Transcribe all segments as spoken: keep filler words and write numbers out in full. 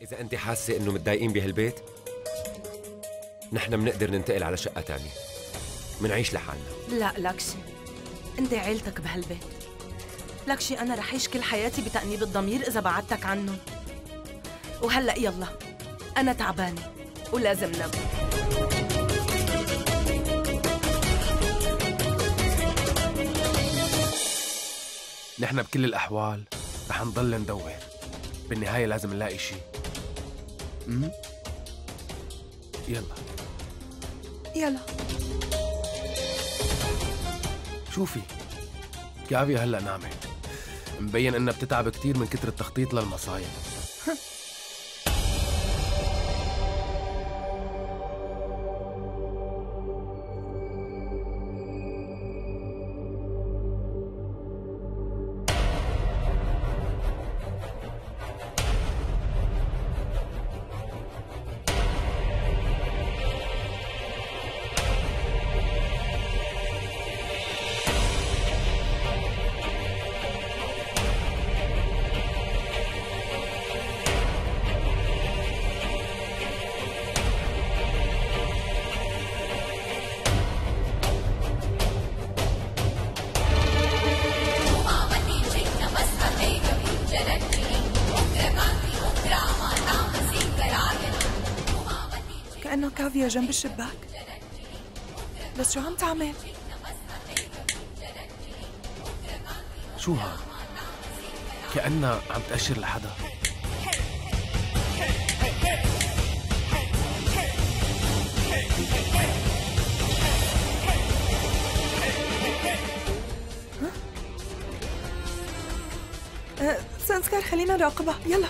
إذا أنت حاسة إنه متضايقين بهالبيت، نحن بنقدر ننتقل على شقة تانية، منعيش لحالنا. لا لكشي، أنت عيلتك بهالبيت. لكشي أنا رح أعيش كل حياتي بتأنيب الضمير إذا بعدتك عنهم. وهلأ يلا، أنا تعبانة ولازم نام. نحن بكل الأحوال رح نضل ندور، بالنهاية لازم نلاقي شيء. امم يلا يلا شوفي، كافيا هلأ نامت، مبين إنها بتتعب كتير من كتر التخطيط للمصايب. كأنه كافيا جنب الشباك، بس شو عم تعمل؟ شو هاد؟ كأنها عم تأشر لحدا. أه سانسكار، خلينا نراقبها. يلا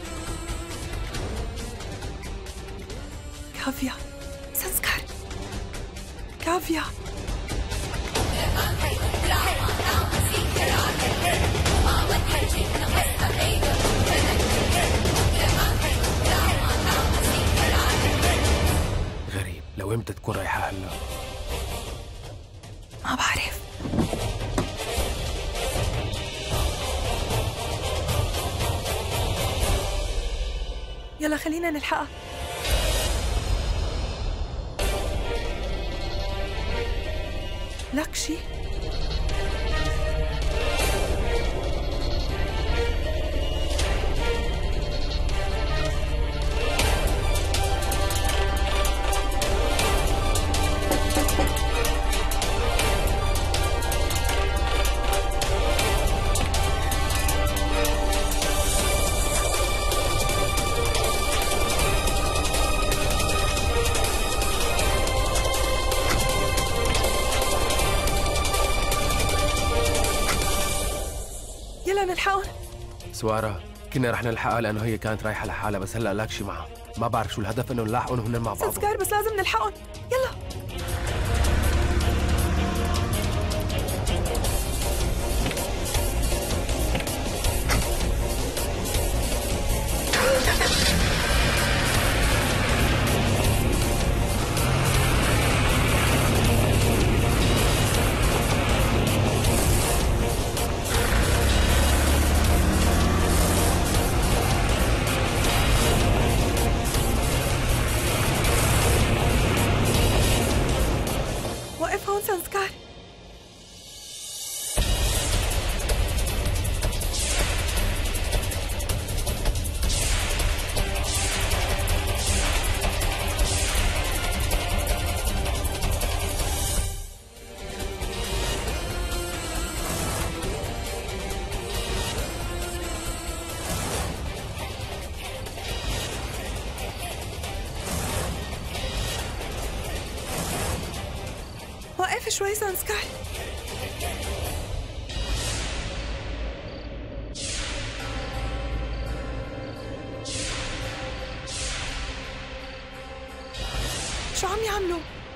كافيا، سانسكار، كافيا. غريب، لو امتى تكون رايحة هلا؟ ما بعرف. يلا خلينا نلحقها. لكشي، يلا نلحقهم. سوارة، كنا رح نلحقها لأنه هي كانت رايحة لحالها، بس هلا لاكشي معها. ما بعرف شو الهدف، إنه نلاحقهم هن مع بعض. سانسكار، بس لازم نلحقهم. يلا. وقف هون سانسكار. وقف شوي سانسكار. شو عم يعملوا؟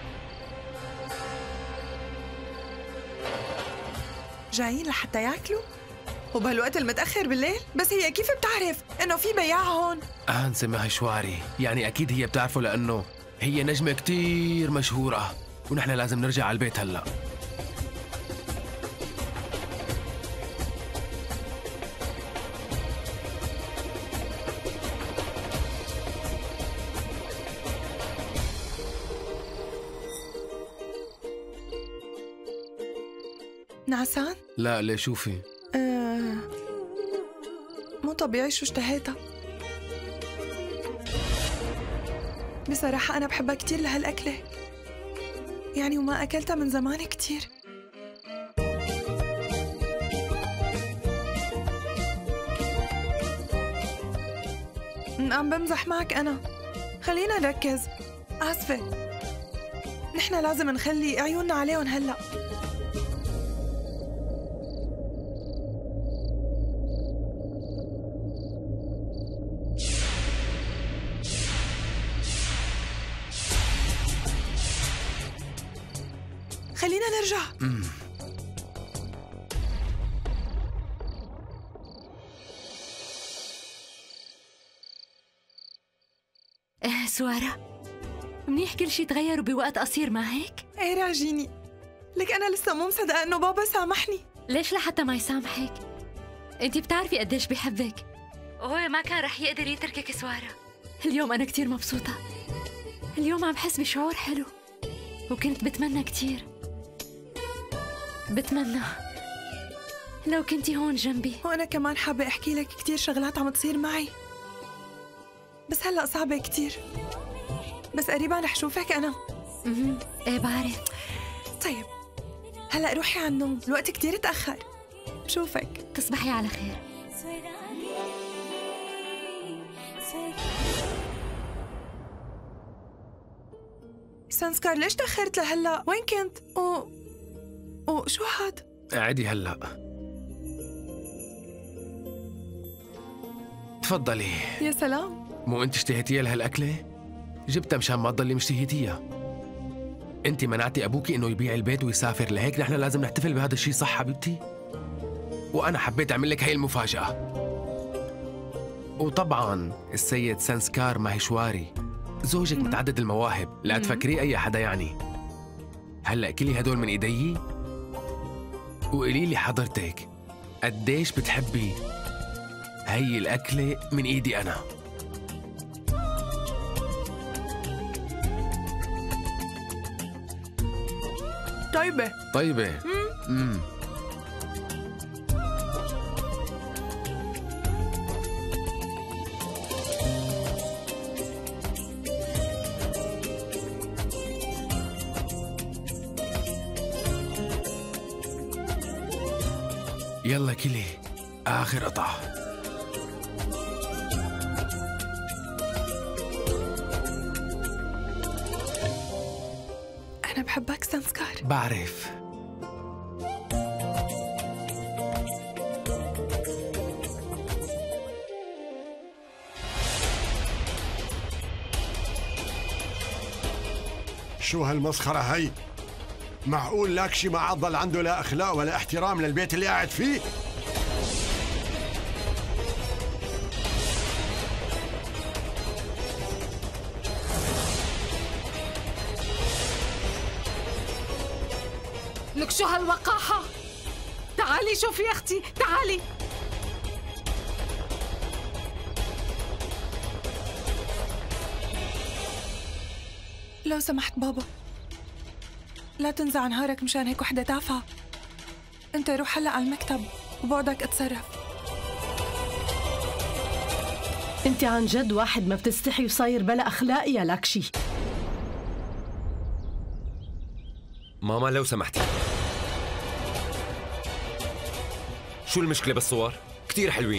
جايين لحتى ياكلوا؟ وبهالوقت المتأخر بالليل؟ بس هي كيف بتعرف إنه في بياع هون؟ أنسة مهشواري، يعني أكيد هي بتعرفه لأنه هي نجمة كتير مشهورة، ونحن لازم نرجع على البيت هلأ. نعسان؟ لا ليه شوفي؟ آه مو طبيعي شو اشتهيتها. بصراحة أنا بحبها كتير لهالأكلة، يعني وما أكلتها من زمان كتير. عم بمزح معك أنا، خلينا نركز. آسفة، نحن لازم نخلي عيوننا عليهم هلأ. خلينا نرجع. مم. آه سوارة، منيح كل شي تغير بوقت قصير ما هيك؟ ايه راجيني، لك أنا لسه مو مصدقة إنه بابا سامحني. ليش لحتى ما يسامحك؟ انتي بتعرفي قديش بحبك، وهو ما كان رح يقدر يتركك سوارة. اليوم أنا كتير مبسوطة، اليوم عم بحس بشعور حلو، وكنت بتمنى كتير، بتمنى لو كنتي هون جنبي. وأنا كمان حابة أحكي لك كتير شغلات عم تصير معي، بس هلأ صعبة كتير، بس قريبا رح شوفك أنا. امم ايه بعرف. طيب هلأ روحي على النوم، الوقت كتير تأخر. بشوفك. تصبحي على خير. سانسكار ليش تأخرت لهلأ؟ وين كنت؟ و... وشو هاد؟ عادي هلا. تفضلي. يا سلام، مو انت اشتهيتيها لهالاكله؟ جبتها مشان ما تضلي مشتهيتيها. انت منعتي ابوكي انه يبيع البيت ويسافر، لهيك نحن لازم نحتفل بهذا الشيء، صح حبيبتي؟ وانا حبيت اعمل لك هاي المفاجأة. وطبعا السيد سانسكار ماهيشواري زوجك متعدد المواهب، لا تفكري اي حدا يعني. هلا كلي هدول من ايدي، وقولي لي حضرتك قديش بتحبي هي الاكله من ايدي انا. طيبة طيبه. امم يلا كلي آخر قطعة. أنا بحبك سانسكار. بعرف. شو هالمسخرة هي؟ معقول لاكشي ما عاد ضل عنده لا أخلاق ولا احترام للبيت اللي قاعد فيه؟ لك شو هالوقاحة؟ تعالي شوفي يا أختي، تعالي. لو سمحت بابا، لا تنزع نهارك مشان هيك وحدة تافهة. انت روح هلا على المكتب وبعدك اتصرف. انت عن جد واحد ما بتستحي وصاير بلا اخلاق يا لاكشي. ماما لو سمحتي، شو المشكلة بالصور؟ كتير حلوين.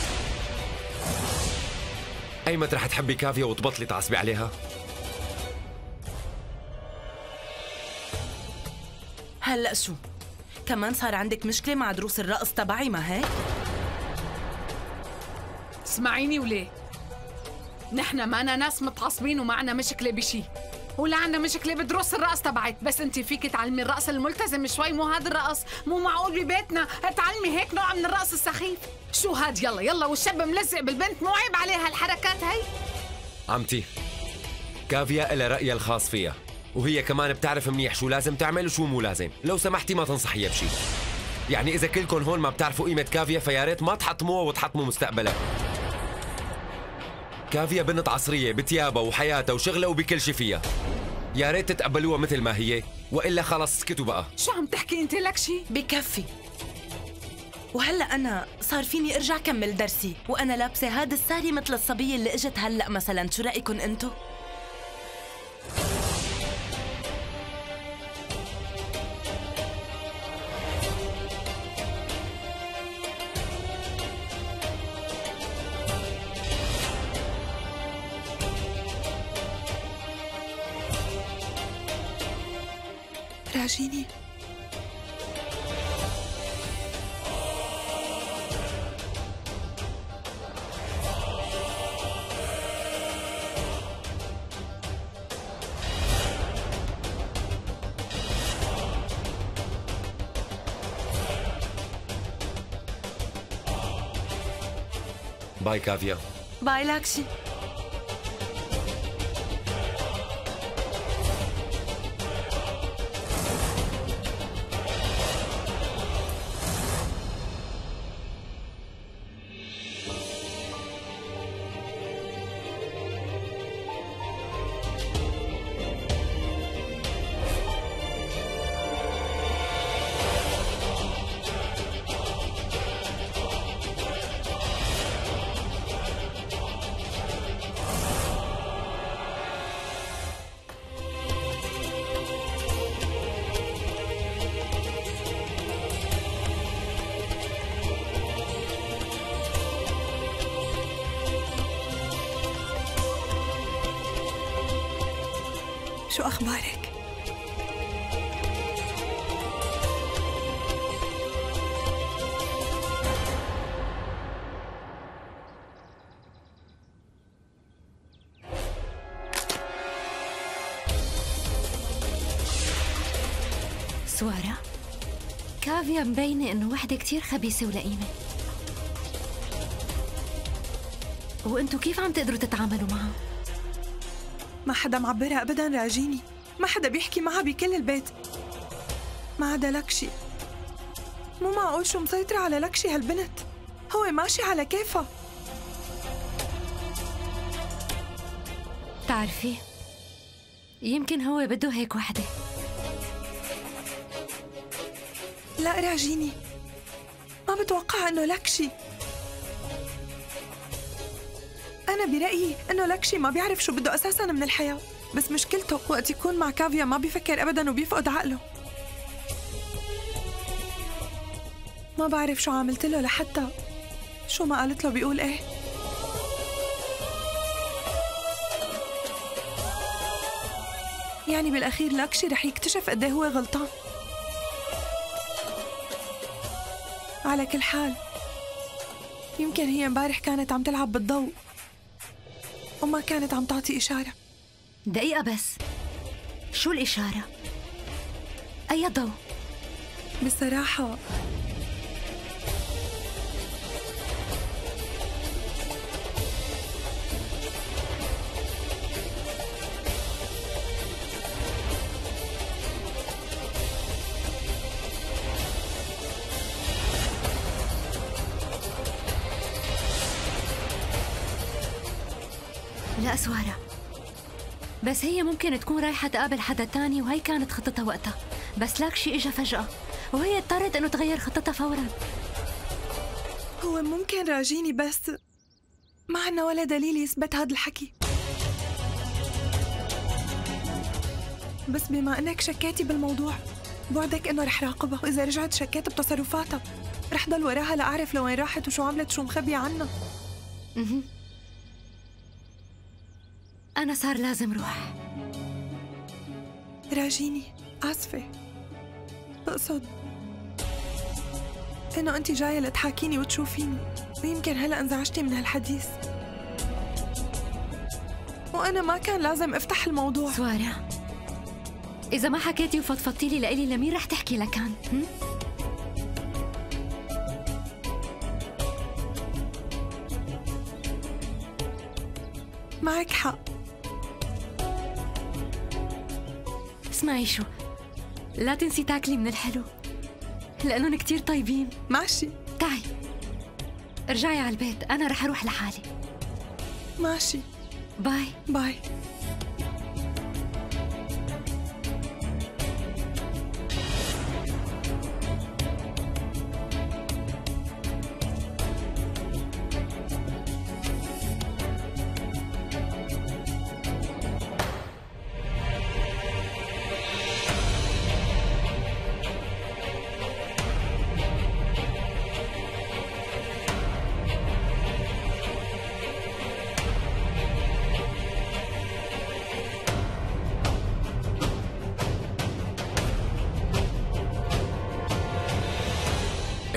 أيمت رح تحبي كافيا وتبطلي تعصبي عليها؟ هلأ شو؟ كمان صار عندك مشكلة مع دروس الرقص تبعي ما هيك؟ اسمعيني وليه؟ نحن معنا ناس متعصبين ومعنا مشكلة بشي، ولا عندنا مشكلة بدروس الرقص تبعك، بس انت فيك تعلمي الرقص الملتزم شوي، مو هذا الرقص، مو معقول ببيتنا تعلمي هيك نوع من الرقص السخيف. شو هاد؟ يلا يلا، والشاب ملزق بالبنت، مو عيب عليها الحركات هي؟ عمتي، كافيا إلها رأيها الخاص فيها، وهي كمان بتعرف منيح شو لازم تعمل وشو مو لازم. لو سمحتي ما تنصحيها بشي. يعني إذا كلكم هون ما بتعرفوا قيمة كافيا فيا ريت ما تحطموها وتحطموا مستقبلها. كافيا بنت عصرية بتيابها وحياتها وشغلها وبكل شي فيها. يا ريت تتقبلوها مثل ما هي وإلا خلص اسكتوا بقى. شو عم تحكي انت لك شي؟ بكفي. وهلا انا صار فيني ارجع كمل درسي وانا لابسه هذا الساري مثل الصبيه اللي اجت هلا مثلا. شو رايكم انتو؟ راجيني. باي كافيا. باي لاكشي. شو أخبارك؟ سوارة، كافيا مبينة إنه وحدة كتير خبيثة ولئيمة، وإنتو كيف عم تقدروا تتعاملوا معها؟ ما حدا معبرها أبداً راجيني، ما حدا بيحكي معها بكل البيت ما عدا لكشي. مو معقول شو مسيطرة على لكشي هالبنت، هو ماشي على كيفها. بتعرفي يمكن هو بده هيك وحدة. لا راجيني، ما بتوقع إنه لكشي. أنا برأيي إنه لكشي ما بيعرف شو بده أساساً من الحياة، بس مشكلته وقت يكون مع كافيا ما بيفكر أبداً وبيفقد عقله. ما بعرف شو عملت له لحتى شو ما قالت له بيقول إيه. يعني بالأخير لكشي رح يكتشف قد إيه هو غلطان. على كل حال يمكن هي امبارح كانت عم تلعب بالضوء وما كانت عم تعطي إشارة. دقيقة بس، شو الإشارة؟ أي ضوء؟ بصراحة لا سوارة، بس هي ممكن تكون رايحة تقابل حدا تاني وهي كانت خطتها وقتها، بس لاكشي اجا فجأة وهي اضطرت انه تغير خطتها فورا. هو ممكن راجيني، بس ما عنا ولا دليل يثبت هذا الحكي. بس بما انك شكيتي بالموضوع بوعدك انه رح راقبها، واذا رجعت شكيت بتصرفاتها رح ضل وراها لاعرف لوين راحت وشو عملت شو مخبية عنا. اها أنا صار لازم روح. راجيني آسفة، بقصد إنه أنت جاية لتحاكيني وتشوفيني، ويمكن هلأ انزعجتي من هالحديث، وأنا ما كان لازم أفتح الموضوع. سوارة، إذا ما حكيتي وفضفضتي لي لإلي لمين رح تحكي لكان؟ هم؟ معك حق. اسمعي شو، لا تنسي تاكلي من الحلو لأنهم كتير طيبين. ماشي. تعي ارجعي على البيت، أنا رح أروح لحالي. ماشي. باي باي.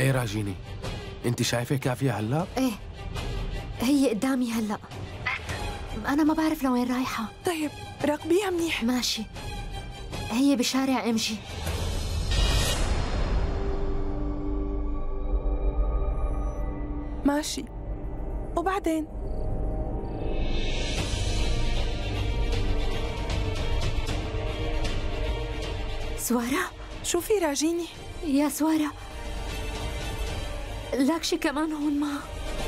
ايه راجيني، انت شايفه كافيه هلا؟ ايه هي قدامي هلا، بس انا ما بعرف لوين رايحه. طيب راقبيها منيح. ماشي، هي بشارع امجي. ماشي، وبعدين؟ سوارة، شو في راجيني؟ يا سوارة، لاكشي كمان هون معه.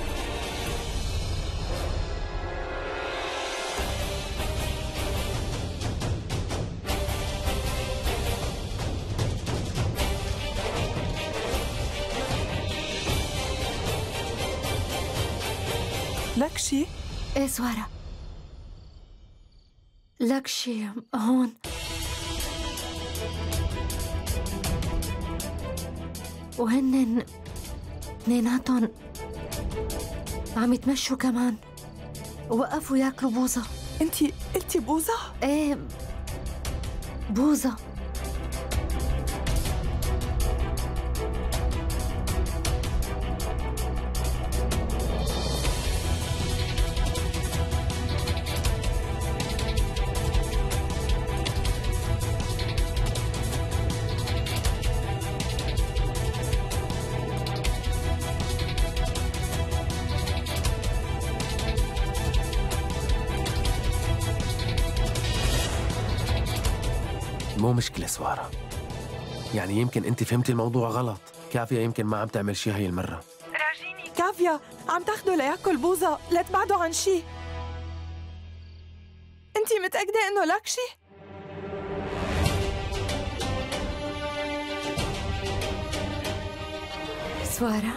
لاكشي؟ ايه سوارة، لاكشي هون. وهن اثنيناتهم عم يتمشوا كمان، وقفوا ياكلوا بوظة. انتي قلتي بوظة؟ ايه بوظة. مو مشكلة سوارة، يعني يمكن انت فهمتي الموضوع غلط. كافية يمكن ما عم تعمل شي هاي المرة. راجيني كافية عم تاخده لياكل بوظة، لا تبعدوا عن شي. انتي متأكدة انه لاكشي؟ سوارة،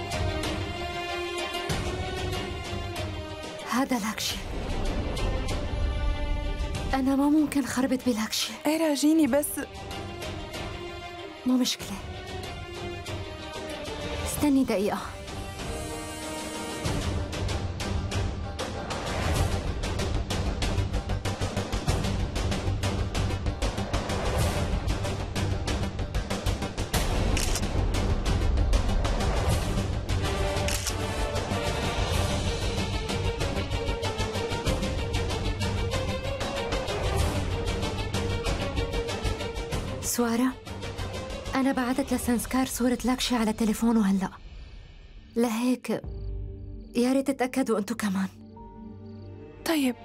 هذا لاكشي. أنا ما ممكن خربت بلاكشي. ايه راجيني، بس مو مشكلة، استني دقيقة. سوارة، أنا بعثت لسانسكار صورة لاكشي على تليفونه هلأ، لهيك يا ريت تتأكدوا أنتوا كمان. طيب.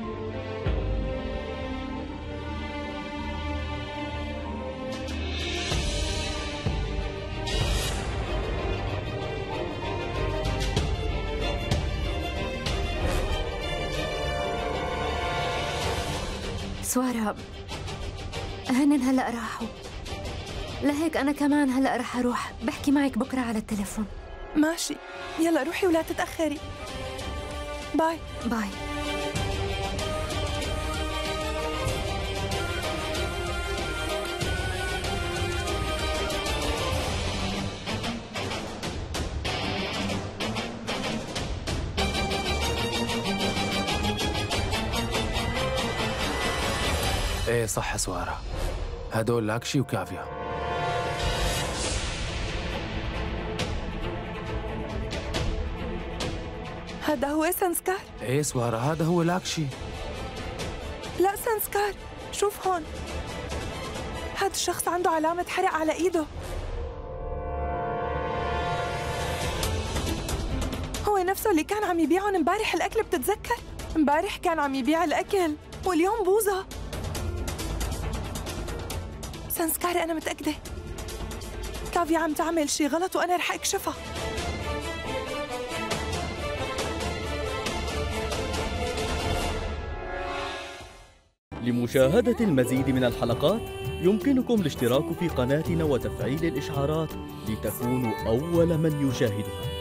سوارة، هنن هلأ راحوا، لهيك أنا كمان هلأ رح أروح بحكي معك بكرة على التليفون. ماشي، يلا روحي ولا تتأخري. باي باي. ايه صح سوارة، هدول لاكشي وكافيا. هذا هو سانسكار؟ ايه سوارة، هذا هو لاكشي. لا سانسكار، شوف هون، هذا الشخص عنده علامة حرق على ايده. هو نفسه اللي كان عم يبيعهم امبارح الأكل، بتتذكر؟ امبارح كان عم يبيع الأكل واليوم بوظة. سانسكار، أنا متأكدة كافيا عم تعمل شي غلط وأنا رح أكشفها. لمشاهدة المزيد من الحلقات يمكنكم الاشتراك في قناتنا وتفعيل الإشعارات لتكونوا أول من يشاهدها.